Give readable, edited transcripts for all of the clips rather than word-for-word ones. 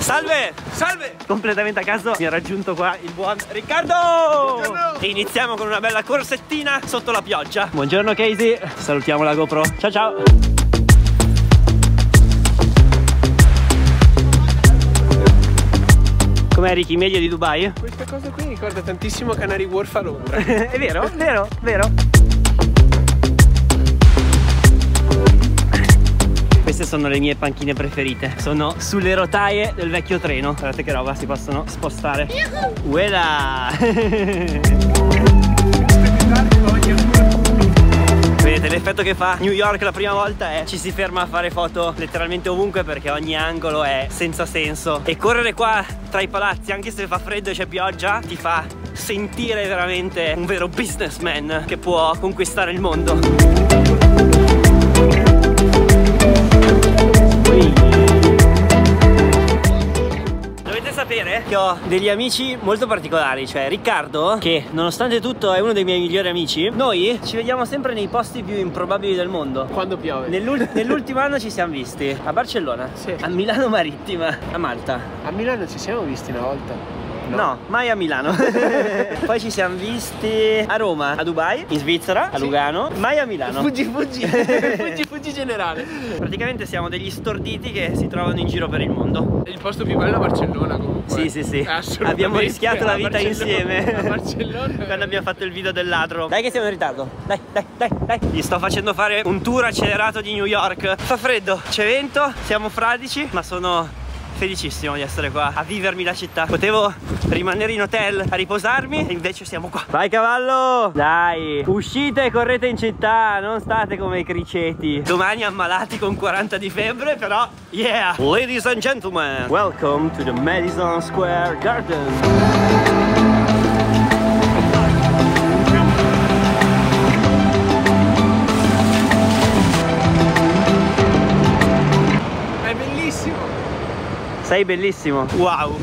Salve! Salve! Completamente a caso mi ha raggiunto qua il buon Riccardo! Buongiorno! E iniziamo con una bella corsettina sotto la pioggia. Buongiorno Casey, salutiamo la GoPro. Ciao ciao! Com'è Ricky, meglio di Dubai? Questa cosa qui ricorda tantissimo Canary Wharf a Londra. È vero, vero, vero. Queste sono le mie panchine preferite. Sono sulle rotaie del vecchio treno. Guardate che roba, si possono spostare. Uela! Vedete l'effetto che fa New York la prima volta è ci si ferma a fare foto letteralmente ovunque, perché ogni angolo è senza senso. E correre qua tra i palazzi, anche se fa freddo e c'è pioggia, ti fa sentire veramente un vero businessman che può conquistare il mondo. Dovete sapere che ho degli amici molto particolari, cioè Riccardo, che nonostante tutto è uno dei miei migliori amici. Noi ci vediamo sempre nei posti più improbabili del mondo. Quando piove. Nell'ultimo anno ci siamo visti a Barcellona, sì, a Milano Marittima, a Malta. A Milano ci siamo visti una volta. No, mai a Milano. Poi ci siamo visti a Roma, a Dubai, in Svizzera, a Lugano, mai a Milano. Fuggi generale. Praticamente siamo degli storditi che si trovano in giro per il mondo. Il posto più bello è Barcellona comunque. Sì. Assolutamente. Abbiamo rischiato la vita Barcellona. insieme. A Barcellona. Quando abbiamo fatto il video del ladro. Dai che siamo in ritardo. Dai. Gli sto facendo fare un tour accelerato di New York. Fa freddo, c'è vento, siamo fradici, ma sono felicissimo di essere qua a vivermi la città. Potevo rimanere in hotel a riposarmi e invece siamo qua. Vai cavallo! Dai, uscite e correte in città, non state come i criceti. Domani ammalati con 40 di febbre, però yeah! Ladies and gentlemen, welcome to the Madison Square Garden. Sei bellissimo. Wow.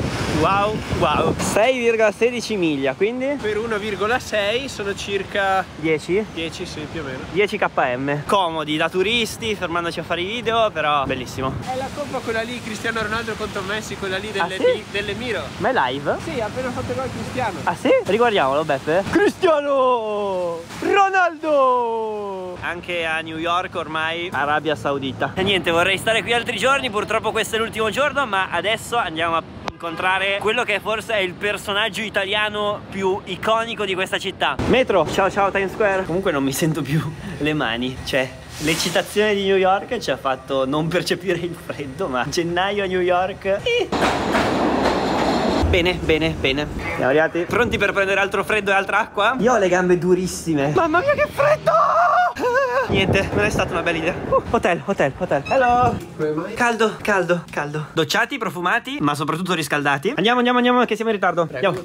6,16 miglia, quindi per 1,6 sono circa 10? 10, sì, più o meno. 10 km. Comodi da turisti, fermandoci a fare i video, però bellissimo. È la coppa quella lì, Cristiano Ronaldo contro Messi, quella lì dell'Emiro. Ma è live? Sì, ha appena fatto gol Cristiano. Ah sì? Riguardiamolo Beppe. Cristiano Ronaldo! Anche a New York ormai, Arabia Saudita. E niente, vorrei stare qui altri giorni, purtroppo questo è l'ultimo giorno, ma adesso andiamo a incontrare quello che forse è il personaggio italiano più iconico di questa città. Metro, ciao Times Square. Comunque non mi sento più le mani, cioè l'eccitazione di New York ci ha fatto non percepire il freddo, ma gennaio a New York. Bene. Siamo arrivati pronti per prendere altro freddo e altra acqua? Io ho le gambe durissime. Mamma mia che freddo! Niente, non è stata una bella idea. Hotel. Hello. Come mai? Caldo. Docciati, profumati, ma soprattutto riscaldati. Andiamo che siamo in ritardo. Prego,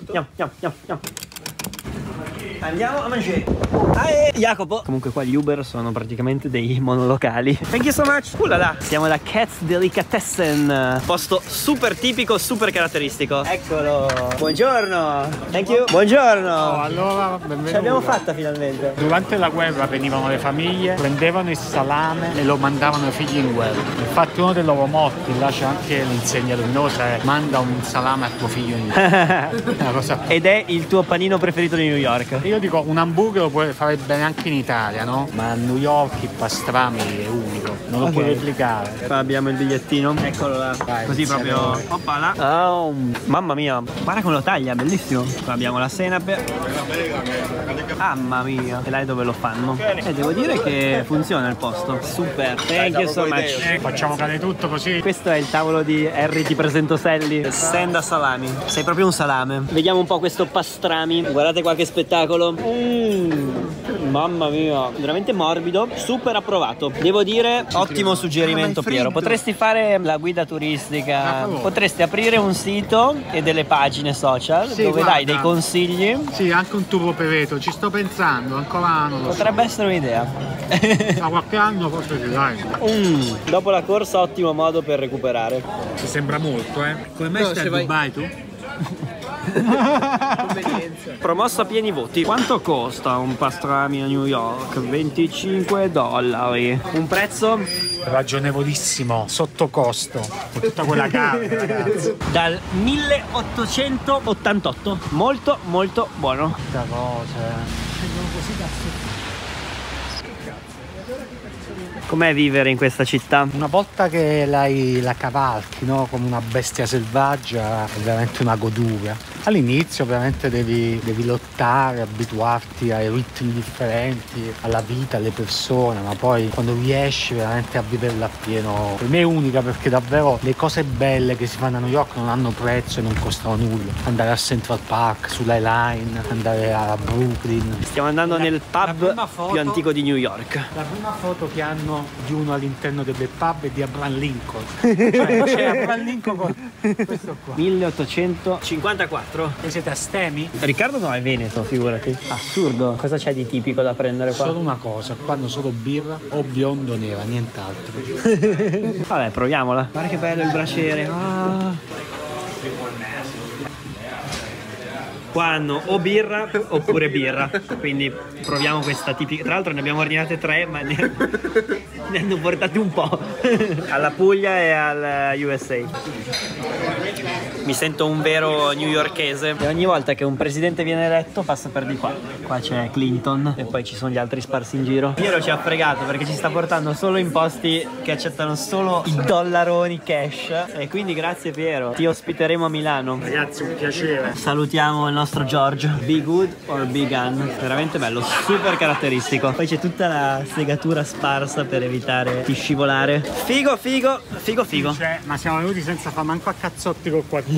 Andiamo a mangiare. Jacopo. Comunque qua gli Uber sono praticamente dei monolocali. Thank you so much. Là. Siamo alla Katz Delicatessen. Posto super tipico, super caratteristico. Eccolo. Buongiorno. Thank you. Buongiorno. Oh, allora, benvenuto. Ce l'abbiamo fatta finalmente. Durante la guerra venivano le famiglie, prendevano il salame e lo mandavano ai figli in guerra. Infatti uno dei loro motti, là c'è anche l'insegna luminosa, è manda un salame a tuo figlio in guerra. Una cosa. Ed è il tuo panino preferito di New York? Io dico, un hamburger lo puoi fare bene anche in Italia, no? Ma a New York il pastrami è unico, non lo puoi replicare. Qua abbiamo il bigliettino. Eccolo là. Vai, così proprio. Oppala. Oh, mamma mia. Guarda come lo taglia, bellissimo. Qua abbiamo la senape. Mamma mia. E là è dove lo fanno. E devo dire che funziona il posto. Super. Thank you so much. Facciamo cadere tutto così. Questo è il tavolo di Harry, ti presento Sally. Senda salami. Sei proprio un salame. Vediamo un po' questo pastrami. Guardate qua che spettacolo. Mamma mia, veramente morbido, super approvato. Devo dire, ottimo suggerimento Piero. Potresti fare la guida turistica, potresti aprire un sito e delle pagine social dove dai dei consigli. Sì, anche un turbo peveto, ci sto pensando, ancora non lo so. Potrebbe essere un'idea. Da qualche anno forse ci dai. Dopo la corsa ottimo modo per recuperare. Ti sembra molto, eh? Come mai stai a Dubai tu? Convenienza. Promosso a pieni voti. Quanto costa un pastrami a New York? $25. Un prezzo Ragionevolissimo, sotto costo, con tutta quella carne, ragazzi. dal 1888. Molto molto buono. Questa cosa. Com'è vivere in questa città? Una volta che la cavalchi, no? Come una bestia selvaggia, è veramente una goduria. All'inizio ovviamente devi lottare, abituarti ai ritmi differenti, alla vita, alle persone, ma poi quando riesci veramente a viverla appieno, per me è unica, perché davvero le cose belle che si fanno a New York non hanno prezzo e non costano nulla. Andare a Central Park, sull'High Line, andare a Brooklyn. Stiamo andando nel la pub prima foto- più antico di New York. La prima foto che hanno di uno all'interno del pub è di Abraham Lincoln. Cioè c'è Abraham Lincoln con questo qua. 1854. Voi siete astemi? Riccardo no, è veneto, figurati. Assurdo. Cosa c'è di tipico da prendere qua? Solo una cosa, qua hanno solo birra o biondo nera, nient'altro. Vabbè, proviamola. Guarda che bello il braciere. Ah. Qua hanno o birra oppure birra, quindi proviamo questa tipica. Tra l'altro ne abbiamo ordinate 3, ma ne hanno portate un po'. Alla Puglia e al USA. Mi sento un vero newyorkese. E ogni volta che un presidente viene eletto passa per di qua. Qua c'è Clinton e poi ci sono gli altri sparsi in giro. Piero ci ha fregato perché ci sta portando solo in posti che accettano solo i dollaroni cash. E quindi grazie Piero, ti ospiteremo a Milano. Ragazzi, un piacere. Salutiamo il nostro George. Be good or be gun. Veramente bello, super caratteristico. Poi c'è tutta la segatura sparsa per evitare di scivolare. Figo, figo, figo, figo. Cioè, ma siamo venuti senza far manco a cazzotti con qualcuno.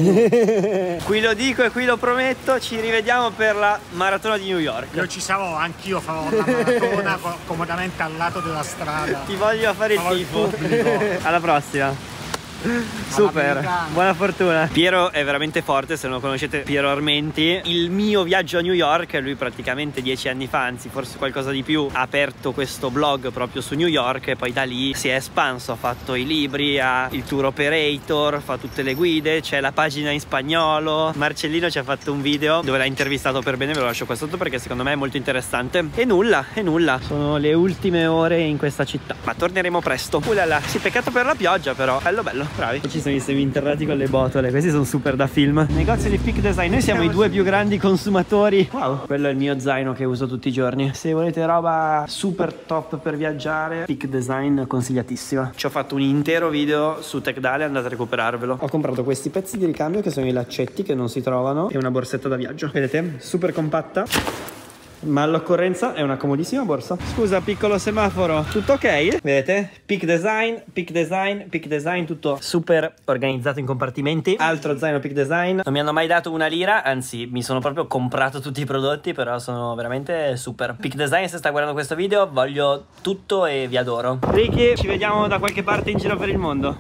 Qui lo dico e qui lo prometto, ci rivediamo per la maratona di New York. Io ci sarò, anch'io farò la maratona comodamente al lato della strada. Ti voglio fare il Farò il tifo. pubblico. Alla prossima. Super, All'americana. buona fortuna. Piero è veramente forte, se non lo conoscete, Piero Armenti. Il mio viaggio a New York, lui praticamente 10 anni fa, anzi forse qualcosa di più, ha aperto questo blog proprio su New York e poi da lì si è espanso, ha fatto i libri, ha il tour operator, fa tutte le guide, c'è la pagina in spagnolo. Marcellino ci ha fatto un video dove l'ha intervistato per bene, ve lo lascio qua sotto perché secondo me è molto interessante. E nulla, sono le ultime ore in questa città, ma torneremo presto. Ulala, sì, peccato per la pioggia però, bello bello. Bravi. Ci sono i semi interrati con le botole. Questi sono super da film. Negozio di Peak Design. Noi siamo i due più grandi consumatori. Wow. Quello è il mio zaino che uso tutti i giorni. Se volete roba super top per viaggiare, Peak Design consigliatissima. Ci ho fatto un intero video su TechDale, andate a recuperarvelo. Ho comprato questi pezzi di ricambio che sono i laccetti che non si trovano e una borsetta da viaggio. Vedete? Super compatta. Ma all'occorrenza è una comodissima borsa. Scusa, piccolo semaforo, tutto ok? Vedete? Peak Design, Peak Design, Peak Design, tutto super organizzato in compartimenti. Altro zaino Peak Design. Non mi hanno mai dato una lira, anzi mi sono proprio comprato tutti i prodotti, però sono veramente super. Peak Design, se sta guardando questo video, voglio tutto e vi adoro. Ricky, ci vediamo da qualche parte in giro per il mondo.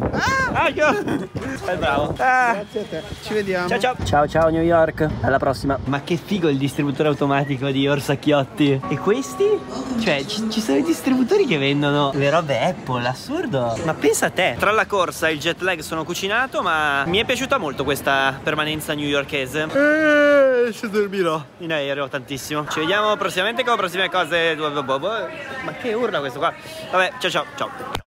Sei bravo. Grazie a te. Ci vediamo. Ciao ciao. Ciao ciao New York. Alla prossima. Ma che figo il distributore automatico di Orsacchiotti. E questi? Cioè ci sono i distributori che vendono le robe Apple, assurdo. Ma pensa a te. Tra la corsa e il jet lag sono cucinato, ma mi è piaciuta molto questa permanenza newyorkese. Ci dormirò in aereo tantissimo. Ci vediamo prossimamente con prossime cose. Ma che urla questo qua. Vabbè, ciao ciao ciao.